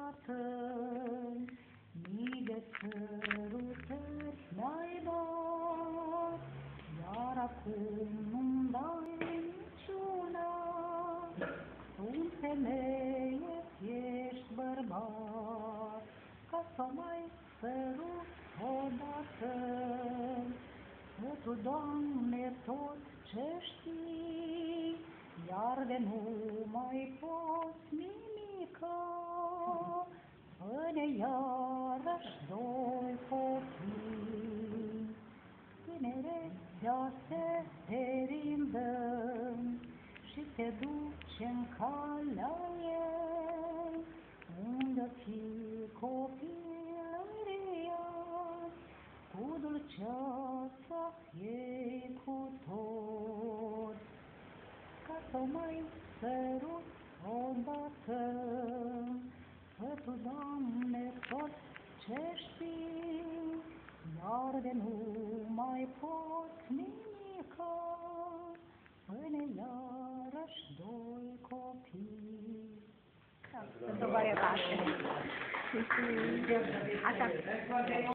odată, mii de sărutări mi-ai dat, iar acum nu-mi dai niciuna. Sunt femeie, ești bărbat, ca să mai sărut odată. Că Tu, Doamne, tot ce știi, iar de nu mai poți nimica. Fă-ne iarăși doi copii, tinerețea se perindă și te duce în calea ei, unde fi copilăria, cu dulceața ei cu tot. Ca să mai sărut odată, că Tu, Doamne, tot ce știi, iar de nu mai pot nimica. Fă-ne iarăși doi copii. Sunt o varietate. Asta